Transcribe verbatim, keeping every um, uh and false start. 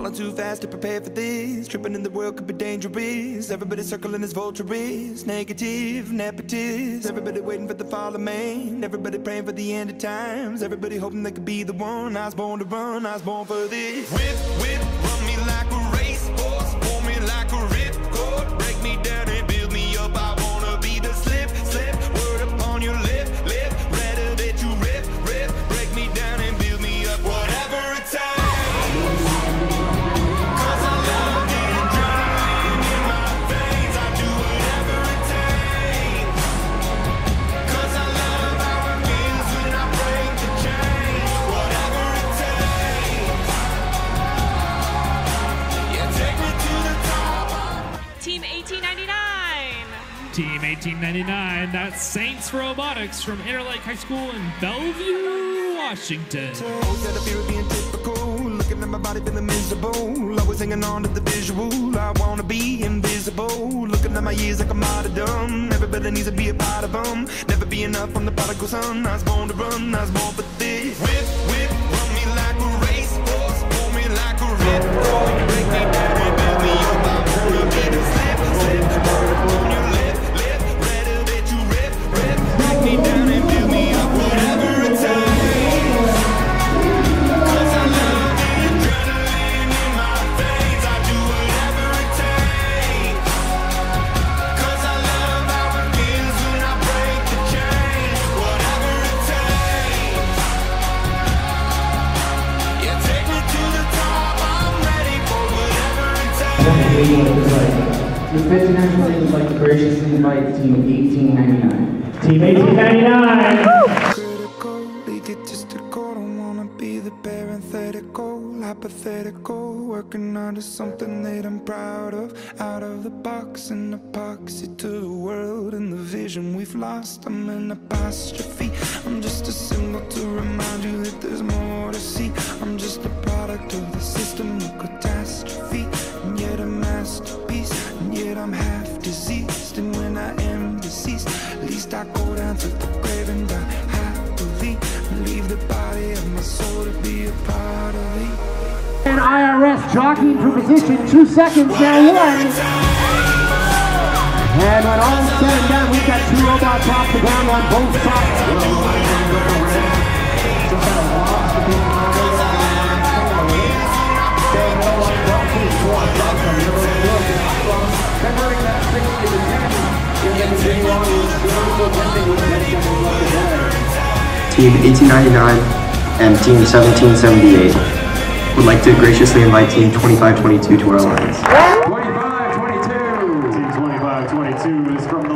Falling too fast to prepare for this. Tripping in the world could be dangerous. Everybody circling as vultures. Negative, nepotist. Everybody waiting for the fall of man. Everybody praying for the end of times. Everybody hoping they could be the one. I was born to run, I was born for this. Whip, whip, run me like a racehorse. Pull me like a ripcord. Break me down and build me up. I wanna be the slip, slip. Word upon your lip, lip. Rather that you rip, rip. Break me down and build me up. Whatever it takes. Team eighteen ninety-nine, that's Saints Robotics from Interlake High School in Bellevue, Washington. Looking at my body feeling miserable. Always hanging on to the visual. I wanna be invisible. Looking at my years like I'm martyrdom. Everybody needs to be a part of them. Never be enough on the prodigal son. I was born to run, I was born for this. Whip, whip, run me like a racehorse. Pull me like a ripcord. Break me down and build me up. I wanna be the slip, slip. Word upon your lip, lip. Rather that you rip, rip. Break me down and build me up. Whatever it takes. The fifth national team would like to graciously invite Team eighteen ninety-nine. Team eighteen ninety-nine! Critical, egotistical, don't wanna be the parenthetical, hypothetical, working on to something that I'm proud of, out of the box, an epoxy to the world and the vision we've lost. I'm an apostrophe, I'm just a symbol to remind you that there's more to see. I'm just a product of the system of catastrophe, and yet a masterpiece, and yet I'm half diseased. And when I am deceased, at least I go down to the grave and die happily, and leave the body of my soul to be a part of me. And I R S jockeying for position, two seconds now, one. And when all said and done, we've got two robots off the ground on both sides. Team eighteen ninety-nine and Team seventeen seventy-eight would like to graciously invite Team twenty-five twenty-two to our lines. twenty-five twenty-two! Team twenty-five twenty-two is from the